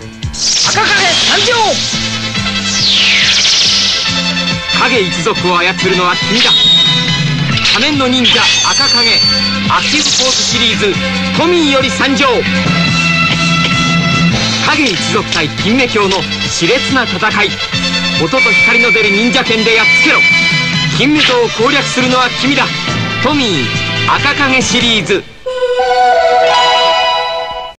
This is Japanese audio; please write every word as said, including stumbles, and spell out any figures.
赤影参上。 影一族を操るのは君だ。仮面の忍者赤影アクティブフォースシリーズトミーより参上。影一族対金目鏡の熾烈な戦い。音と光の出る忍者剣でやっつけろ。金目像を攻略するのは君だ。トミー赤影シリーズ。